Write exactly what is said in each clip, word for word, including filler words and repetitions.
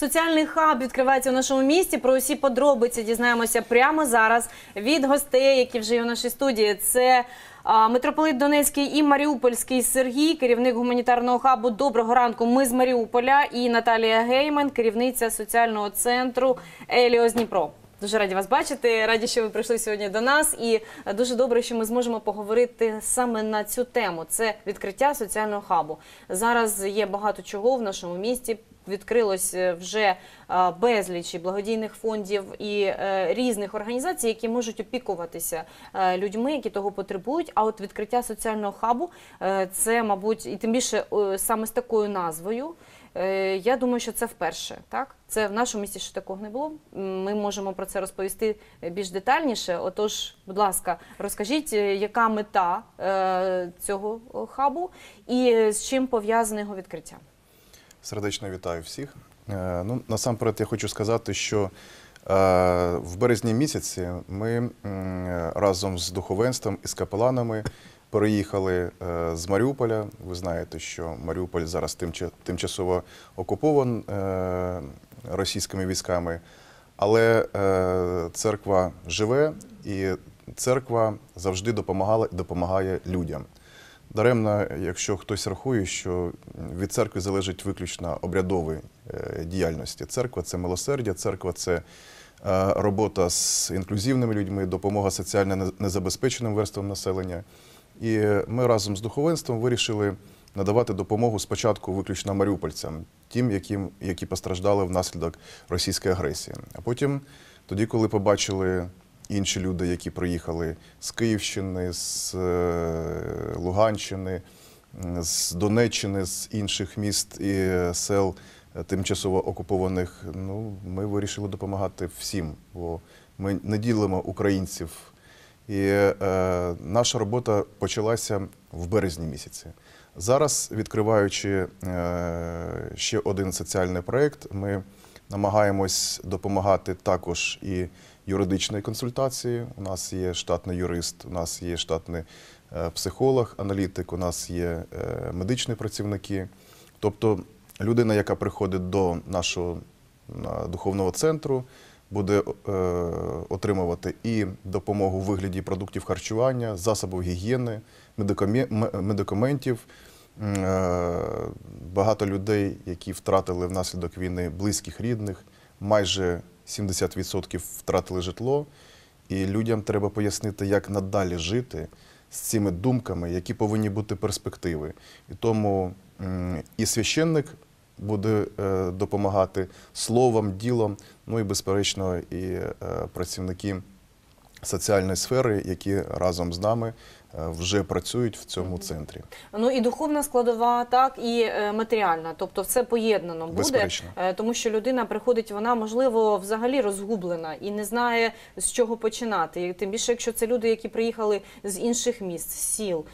Соціальний хаб відкривається у нашому місті. Про усі подробиці дізнаємося прямо зараз від гостей, які вже є у нашій студії. Це а, митрополит Донецький і Маріупольський Сергій, керівник гуманітарного хабу. Доброго ранку, ми з Маріуполя. І Наталія Гейман, керівниця соціального центру Еліос Дніпро. Дуже раді вас бачити, раді, що ви прийшли сьогодні до нас. І дуже добре, що ми зможемо поговорити саме на цю тему. Це відкриття соціального хабу. Зараз є багато чого в нашому місті. Відкрилось вже безліч благодійних фондів і різних організацій, які можуть опікуватися людьми, які того потребують. А от відкриття соціального хабу – це, мабуть, і тим більше саме з такою назвою, я думаю, що це вперше, так? Це в нашому місті ще такого не було. Ми можемо про це розповісти більш детальніше. Отож, будь ласка, розкажіть, яка мета цього хабу і з чим пов'язане його відкриття? Сердечно вітаю всіх. Ну, насамперед я хочу сказати, що в березні місяці ми разом з духовенством і з капеланами переїхали з Маріуполя. Ви знаєте, що Маріуполь зараз тимчасово окупований російськими військами, але церква живе і церква завжди допомагала і допомагає людям. Даремно, якщо хтось рахує, що від церкви залежить виключно обрядової діяльності. Церква – це милосердя, церква – це робота з інклюзивними людьми, допомога соціально незабезпеченим верствам населення. І ми разом з духовенством вирішили надавати допомогу спочатку виключно маріупольцям, тим, яким, які постраждали внаслідок російської агресії. А потім, тоді, коли побачили інші люди, які приїхали з Київщини, з Луганщини, з Донеччини, з інших міст і сел тимчасово окупованих, ну, ми вирішили допомагати всім, бо ми не ділимо українців. І е, наша робота почалася в березні місяці. Зараз, відкриваючи е, ще один соціальний проєкт, ми намагаємось допомагати також і юридичної консультації. У нас є штатний юрист, у нас є штатний психолог, аналітик, у нас є медичні працівники. Тобто людина, яка приходить до нашого духовного центру, буде отримувати і допомогу у вигляді продуктів харчування, засобів гігієни, медикаментів. Багато людей, які втратили внаслідок війни близьких, рідних, майже сімдесят відсотків втратили житло, і людям треба пояснити, як надалі жити з цими думками, які повинні бути перспективи. І тому і священник буде допомагати словом, ділом, ну і, безперечно, і працівники соціальної сфери, які разом з нами вже працюють в цьому центрі. Ну і духовна складова, так, і матеріальна. Тобто все поєднано буде. Безперечно. Тому що людина приходить, вона, можливо, взагалі розгублена і не знає, з чого починати. І тим більше, якщо це люди, які приїхали з інших міст, з сіл,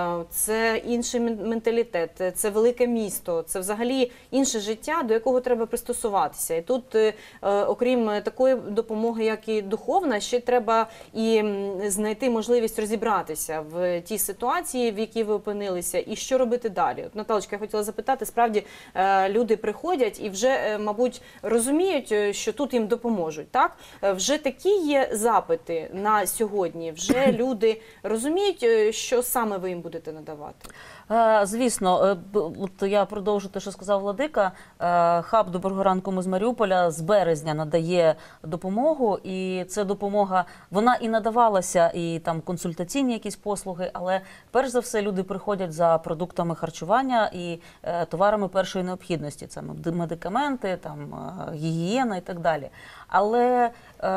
це інший менталітет, це велике місто, це взагалі інше життя, до якого треба пристосуватися. І тут, окрім такої допомоги, як і духовна, ще треба і знайти можливість розібратися в тій ситуації, в якій ви опинилися, і що робити далі. От, Наталочка, я хотіла запитати, справді люди приходять і вже, мабуть, розуміють, що тут їм допоможуть, так? Вже такі є запити на сьогодні, вже люди розуміють, що саме ви їм будете надавати? Звісно, от я продовжу те, що сказав Владика. Хаб «Доброго ранку, ми з Маріуполя» з березня надає допомогу, і ця допомога, вона і надавалася, і там консультаційні якісь послуги, але перш за все люди приходять за продуктами харчування і товарами першої необхідності. Це медикаменти, там, гігієна і так далі. Але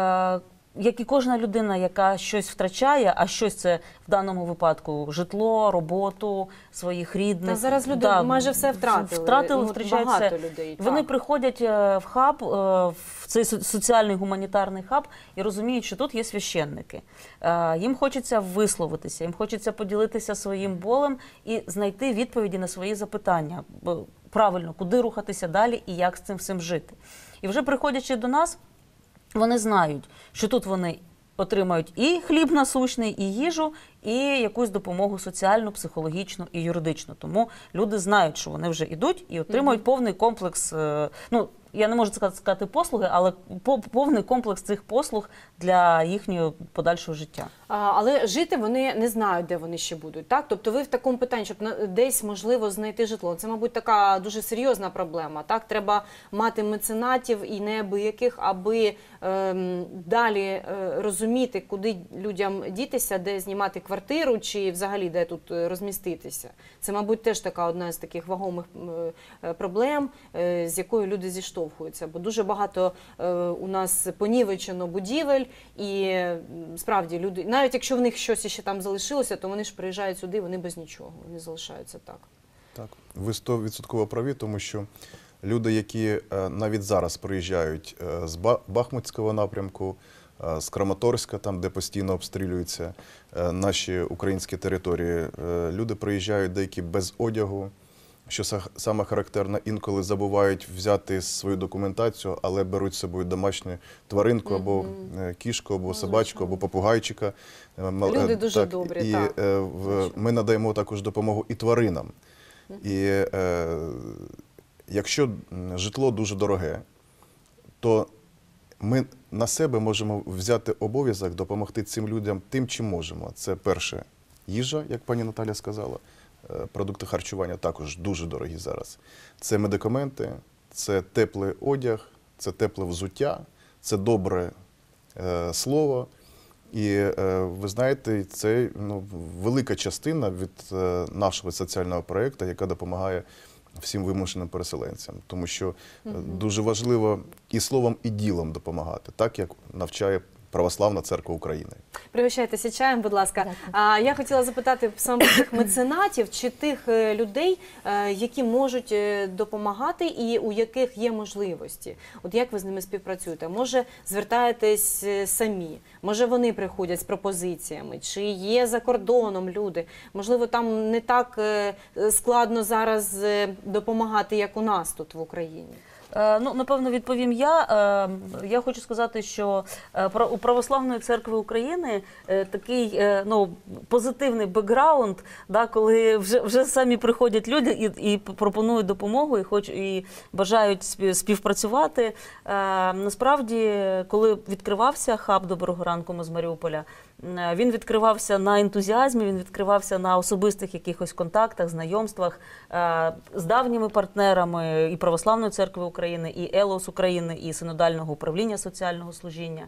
як і кожна людина, яка щось втрачає, а щось це в даному випадку житло, роботу, своїх рідних. Та зараз люди да, майже все втратили. Втратили, ну, втрачають багато все. людей. Вони так. приходять в хаб, в цей соціальний гуманітарний хаб і розуміють, що тут є священники. Їм хочеться висловитися, їм хочеться поділитися своїм болем і знайти відповіді на свої запитання. Правильно, куди рухатися далі і як з цим всім жити. І вже приходячи до нас, вони знають, що тут вони отримають і хліб насущний, і їжу, і якусь допомогу соціальну, психологічну і юридичну. Тому люди знають, що вони вже йдуть і отримують mm-hmm. повний комплекс, ну, я не можу сказати послуги, але по- повний комплекс цих послуг для їхнього подальшого життя. А, але жити вони не знають, де вони ще будуть. Так? Тобто ви в такому питанні, щоб на- десь можливо знайти житло. Це, мабуть, така дуже серйозна проблема. Так? Треба мати меценатів і неабияких, аби ем, далі е, розуміти, куди людям дітися, де знімати квартиру, чи взагалі де тут е, розміститися. Це, мабуть, теж така одна з таких вагомих е, е, проблем, е, з якою люди зіштовхуються. Бо дуже багато е, у нас понівечено будівель, і м, справді люди, навіть якщо в них щось ще там залишилося, то вони ж приїжджають сюди, вони без нічого, вони залишаються так. Так, ви сто відсотків праві, тому що люди, які е, навіть зараз приїжджають е, з Ба- Бахмутського напрямку, е, з Краматорська, там, де постійно обстрілюються е, наші українські території, е, люди приїжджають деякі без одягу, що са- саме характерно, інколи забувають взяти свою документацію, але беруть з собою домашню тваринку, або е, кішку, або собачку, або попугайчика. Е, мал- Люди е, дуже добрі, І так. е, в- ми надаємо також допомогу і тваринам. І е, якщо м, житло дуже дороге, то ми на себе можемо взяти обов'язок допомогти цим людям тим, чим можемо. Це перше їжа, як пані Наталя сказала. Е, Продукти харчування також дуже дорогі зараз. Це медикаменти, це теплий одяг, це тепле взуття, це добре е, слово. І е, ви знаєте, це ну, велика частина від е, нашого соціального проєкту, яка допомагає всім вимушеним переселенцям. Тому що е, дуже важливо і словом, і ділом допомагати, так як навчає Православна Церква України. Пригощайтеся чаєм, будь ласка. А я хотіла запитати саме тих меценатів чи тих е, людей, е, які можуть е, допомагати і у яких є можливості. От як ви з ними співпрацюєте? Може, звертаєтесь е, самі? Може, вони приходять з пропозиціями? Чи є за кордоном люди? Можливо, там не так е, складно зараз е, допомагати, як у нас тут в Україні? Е, Ну, напевно, відповім я. Е, Я хочу сказати, що е, про- у Православної церкви України е, такий е, ну, позитивний бекграунд, да, коли вже, вже самі приходять люди і, і пропонують допомогу, і, хоч, і бажають спів- співпрацювати. Е, Насправді, коли відкривався хаб «Доброго ранку, ми з Маріуполя», е, він відкривався на ентузіазмі, він відкривався на особистих якихось контактах, знайомствах е, з давніми партнерами і Православної церкви України, і ЕЛОС України, і Синодального управління соціального служіння.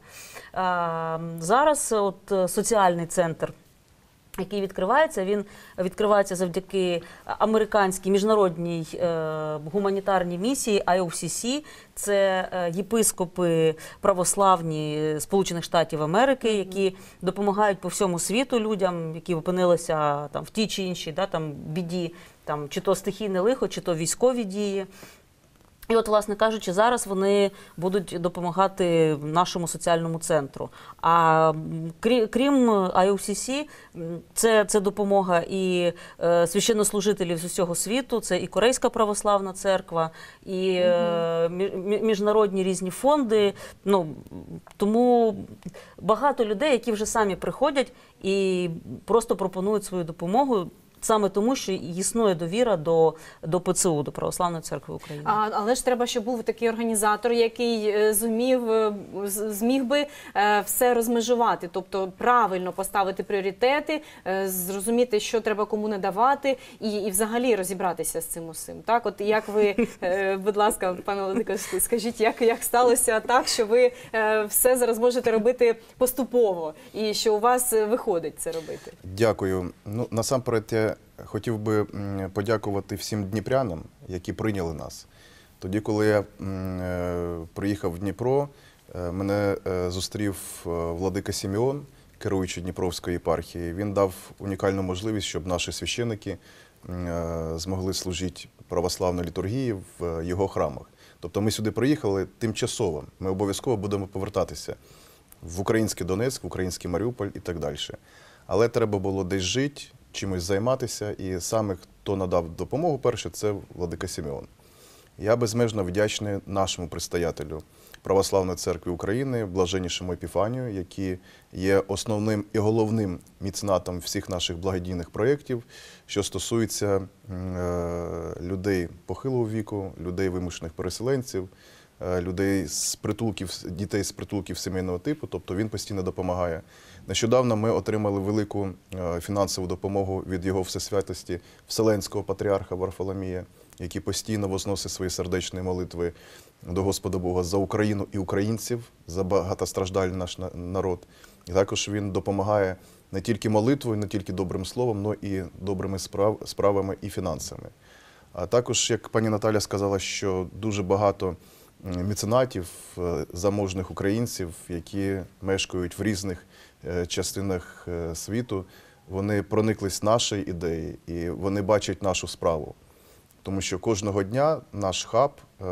Е, Зараз от е, соціальний центр, який відкривається, він відкривається завдяки американській міжнародній е, гуманітарній місії ай о сі сі. Це е, єпископи православні Сполучених Штатів Америки, які допомагають по всьому світу людям, які опинилися там в тій чи іншій да, там, біді, там, чи то стихійне лихо, чи то військові дії. І от, власне кажучи, зараз вони будуть допомагати нашому соціальному центру. А м, крі- крім ай о сі сі, м, це, це допомога і е, священнослужителів з усього світу, це і Корейська православна церква, і е, мі- мі- міжнародні різні фонди. Ну, тому багато людей, які вже самі приходять і просто пропонують свою допомогу, саме тому, що існує довіра до, до Пе Це У, до Православної церкви України. А, але ж треба, щоб був такий організатор, який е, зумів, е, з- зміг би е, все розмежувати, тобто правильно поставити пріоритети, е, зрозуміти, що треба кому надавати, і, і взагалі розібратися з цим усім. Так, от як ви, е, будь ласка, пане Володико, скажіть, як, як сталося так, що ви е, все зараз можете робити поступово, і що у вас е, виходить це робити? Дякую. Ну, насамперед, я хотів би м, подякувати всім дніпрянам, які прийняли нас. Тоді, коли я м, е, приїхав в Дніпро, е, мене е, зустрів е, владика Сімеон, керуючий Дніпровської єпархії. Він дав унікальну можливість, щоб наші священники м, е, змогли служити православної літургії в е, його храмах. Тобто ми сюди приїхали тимчасово. Ми обов'язково будемо повертатися в український Донецьк, в український Маріуполь і так далі. Але треба було десь жити, чимось займатися, і саме хто надав допомогу перше, це владика Сімеон. Я безмежно вдячний нашому предстоятелю Православної церкви України, блаженнішому Епіфанію, який є основним і головним меценатом всіх наших благодійних проєктів, що стосується е, людей похилого віку, людей вимушених переселенців, е, людей з притулків, дітей з притулків сімейного типу, тобто він постійно допомагає. Нещодавно ми отримали велику е, фінансову допомогу від його всесвятості Вселенського патріарха Варфоломія, який постійно возносить свої сердечні молитви до Господа Бога за Україну і українців, за багатостраждальний наш народ. І також він допомагає не тільки молитвою, не тільки добрим словом, але і добрими справ, справами і фінансами. А також, як пані Наталя сказала, що дуже багато меценатів, заможних українців, які мешкають в різних частинах світу, вони прониклись нашої ідеї і вони бачать нашу справу. Тому що кожного дня наш хаб е,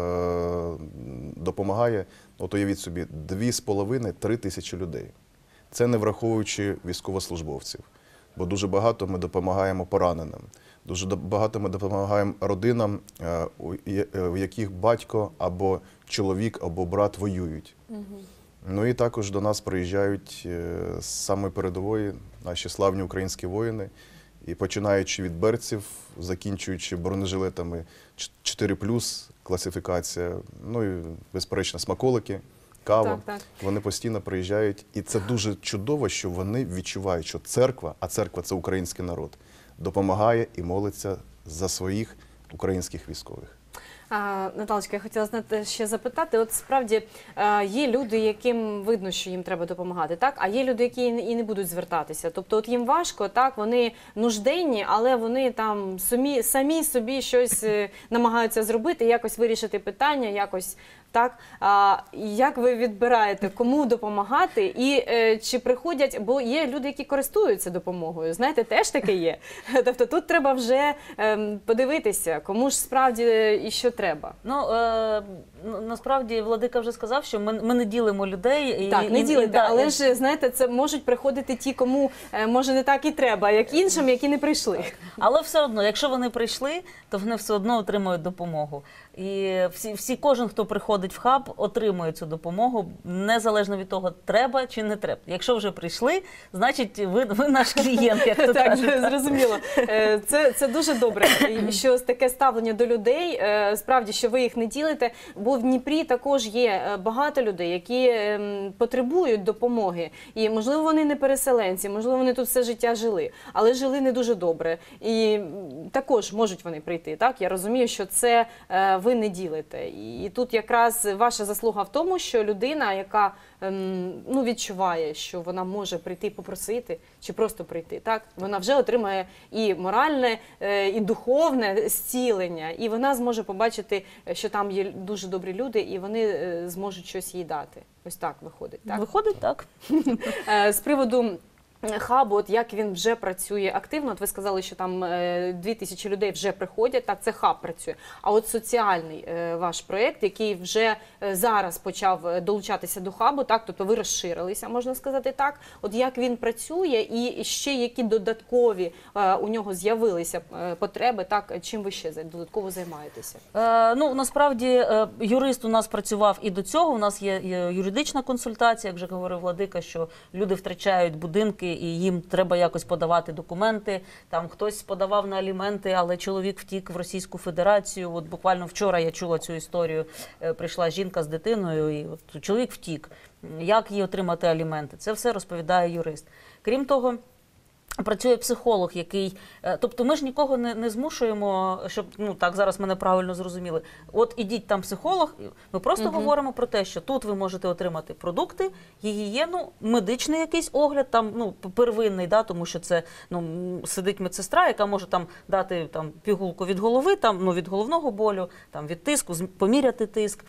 допомагає, от уявіть собі, дві з половиною - три тисячі людей. Це не враховуючи військовослужбовців, бо дуже багато ми допомагаємо пораненим, дуже багато ми допомагаємо родинам, е, у, у яких батько або чоловік, або брат воюють. Угу. Ну і також до нас приїжджають е, з самої передової наші славні українські воїни, і починаючи від берців, закінчуючи бронежилетами чотири плюс, класифікація, ну і, безперечно, смаколики, кава. Так, так. Вони постійно приїжджають. І це дуже чудово, що вони відчувають, що церква, а церква – це український народ, допомагає і молиться за своїх українських військових. А, Наталочка, я хотіла знати, ще запитати, от справді а, є люди, яким видно, що їм треба допомагати, так? А є люди, які і не будуть звертатися. Тобто от їм важко, так, вони нужденні, але вони там самі, самі собі щось е, намагаються зробити, якось вирішити питання, якось так. А, як ви відбираєте, кому допомагати і е, чи приходять, бо є люди, які користуються допомогою, знаєте, теж таке є. Тобто тут треба вже е, подивитися, кому ж справді і що треба. Ну, е, насправді, Владика вже сказав, що ми, ми не ділимо людей. Так, і, не і, ділите, і, да, але і... ж, знаєте, це можуть приходити ті, кому, е, може, не так і треба, як іншим, які не прийшли. Але все одно, якщо вони прийшли, то вони все одно отримують допомогу. І всі, всі, кожен, хто приходить в хаб, отримує цю допомогу, незалежно від того, треба чи не треба. Якщо вже прийшли, значить ви, ви наш клієнт, як то Так, кажуть. зрозуміло. Е, Це, це дуже добре, що таке ставлення до людей, е, справді, що ви їх не ділите, бо в Дніпрі також є багато людей, які ем, потребують допомоги. І, можливо, вони не переселенці, можливо, вони тут все життя жили, але жили не дуже добре. І також можуть вони прийти, так? Я розумію, що це е, ви не ділите. І тут якраз ваша заслуга в тому, що людина, яка ем, ну, відчуває, що вона може прийти попросити, чи просто прийти, так? Вона вже отримає і моральне, е, і духовне зцілення, і вона зможе побачити, що там є дуже добрі люди, і вони е, зможуть щось їй дати. Ось так виходить, так? Виходить так. Е, з приводу хабу, от як він вже працює активно, от ви сказали, що там е, дві тисячі людей вже приходять, так, це хаб працює. А от соціальний е, ваш проєкт, який вже е, зараз почав долучатися до хабу, так, тобто ви розширилися, можна сказати так, от як він працює і ще які додаткові е, у нього з'явилися е, потреби, так, чим ви ще додатково займаєтеся? Е, ну, насправді, е, юрист у нас працював і до цього, у нас є, є юридична консультація, як вже говорив Владика, що люди втрачають будинки, і їм треба якось подавати документи. Там хтось подавав на аліменти, але чоловік втік в Російську Федерацію. От буквально вчора я чула цю історію. Прийшла жінка з дитиною, і от чоловік втік. Як їй отримати аліменти? Це все розповідає юрист. Крім того, працює психолог, який, тобто ми ж нікого не, не змушуємо, щоб, ну так, зараз мене правильно зрозуміли. От ідіть там психолог, ми просто угу. говоримо про те, що тут ви можете отримати продукти, гігієну, медичний якийсь огляд, там, ну, первинний, да, тому що це, ну, сидить медсестра, яка може там дати там пігулку від голови, там, ну, від головного болю, там, від тиску, поміряти тиск.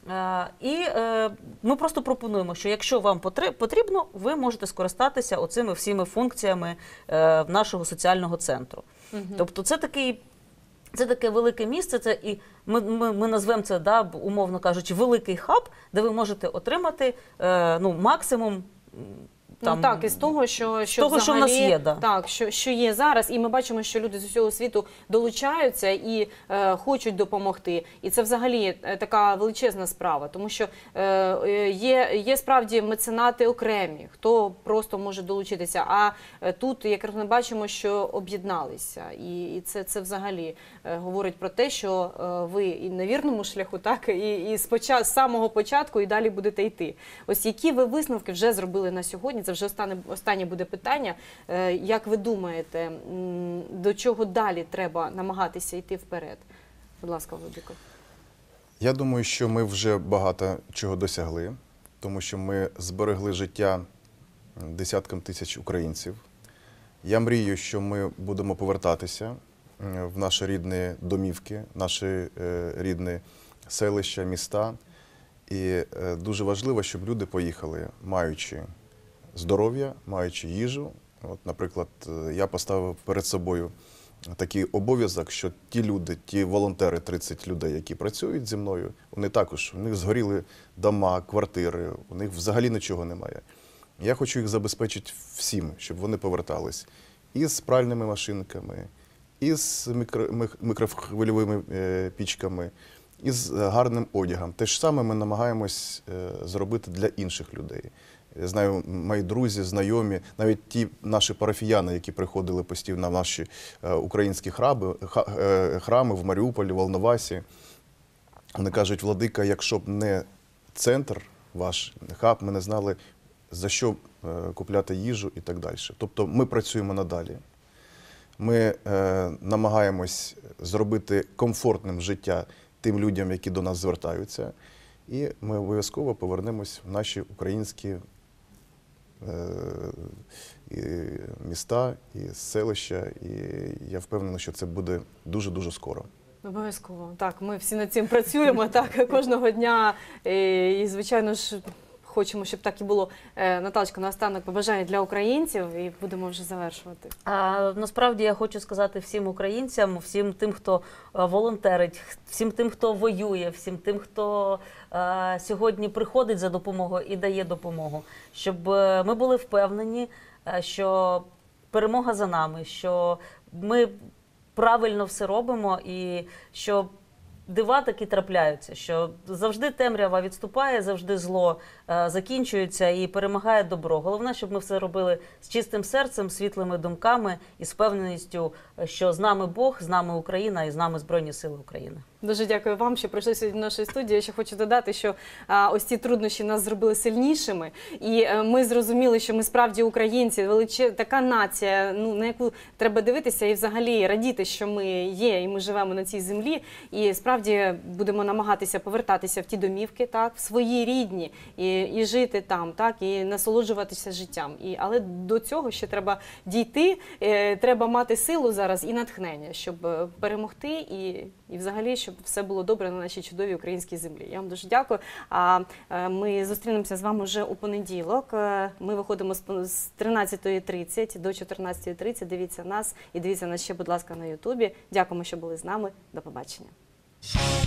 І е, ми просто пропонуємо, що якщо вам потрібно, ви можете скористатися оцими всіми функціями е, нашого соціального центру. Угу. Тобто це такий, це таке велике місце, це і ми, ми, ми назвемо це, да, умовно кажучи, великий хаб, де ви можете отримати е, ну, максимум Там, Ну так, із того, що, що того, що в взагалі, нас є, да. так, що, що є зараз, і ми бачимо, що люди з усього світу долучаються і е, хочуть допомогти. І це взагалі е, така величезна справа, тому що е, е, є, є справді меценати окремі, хто просто може долучитися. А е, тут, якраз ми бачимо, що об'єдналися, і, і це, це взагалі е, говорить про те, що е, ви і на вірному шляху, так, і, і з, поча- з самого початку і далі будете йти. Ось які ви висновки вже зробили на сьогодні? Це вже останнє, останнє буде питання. Е, Як ви думаєте, м, до чого далі треба намагатися йти вперед? Будь ласка, Владико. Я думаю, що ми вже багато чого досягли, тому що ми зберегли життя десяткам тисяч українців. Я мрію, що ми будемо повертатися в наші рідні домівки, наші е, рідні селища, міста. І е, дуже важливо, щоб люди поїхали, маючи здоров'я, маючи їжу. От, наприклад, е, я поставив перед собою такий обов'язок, що ті люди, ті волонтери, тридцять людей, які працюють зі мною, вони також, у них згоріли дома, квартири, у них взагалі нічого немає. Я хочу їх забезпечити всім, щоб вони повертались і з пральними машинками, і з мікро, мих- мікрохвильовими е, пічками, і з гарним одягом. Те ж саме ми намагаємось е, зробити для інших людей. Я знаю, мої друзі, знайомі, навіть ті наші парафіяни, які приходили постійно в наші е, українські храми, ха- е, храми в Маріуполі, в Волновасі, вони кажуть: Владика, якщо б не центр ваш, хаб, ми не знали, за що е, купляти їжу і так далі. Тобто ми працюємо надалі. Ми е, намагаємось зробити комфортним життя тим людям, які до нас звертаються, і ми обов'язково повернемось в наші українські е, і міста, і селища, і я впевнений, що це буде дуже-дуже скоро. Обов'язково. Так, ми всі над цим працюємо, так, кожного дня. І, і, звичайно ж, хочемо, щоб так і було. Е, Наталочка, наостанок побажання для українців і будемо вже завершувати. А, насправді я хочу сказати всім українцям, всім тим, хто е, волонтерить, всім тим, хто воює, всім тим, хто е, сьогодні приходить за допомогою і дає допомогу, щоб е, ми були впевнені, е, що перемога за нами, що ми правильно все робимо і що дива таки трапляються, що завжди темрява відступає, завжди зло е, закінчується і перемагає добро. Головне, щоб ми все робили з чистим серцем, світлими думками і з впевненістю, що з нами Бог, з нами Україна і з нами Збройні Сили України. Дуже дякую вам, що прийшли сьогодні до нашої студії. Я ще хочу додати, що а, ось ці труднощі нас зробили сильнішими. І а, ми зрозуміли, що ми справді українці, величе, така нація, ну, на яку треба дивитися і взагалі радіти, що ми є і ми живемо на цій землі. І справді будемо намагатися повертатися в ті домівки, так, в свої рідні, і, і жити там, так, і насолоджуватися життям. І, але до цього ще треба дійти, е, треба мати силу зараз і натхнення, щоб е, перемогти і, і взагалі, щоб все було добре на нашій чудовій українській землі. Я вам дуже дякую. А е, ми зустрінемося з вами вже у понеділок. Е, Ми виходимо з пон- з тринадцятої тридцять до чотирнадцятої тридцять. Дивіться нас і дивіться нас ще, будь ласка, на Ютубі. Дякуємо, що були з нами. До побачення.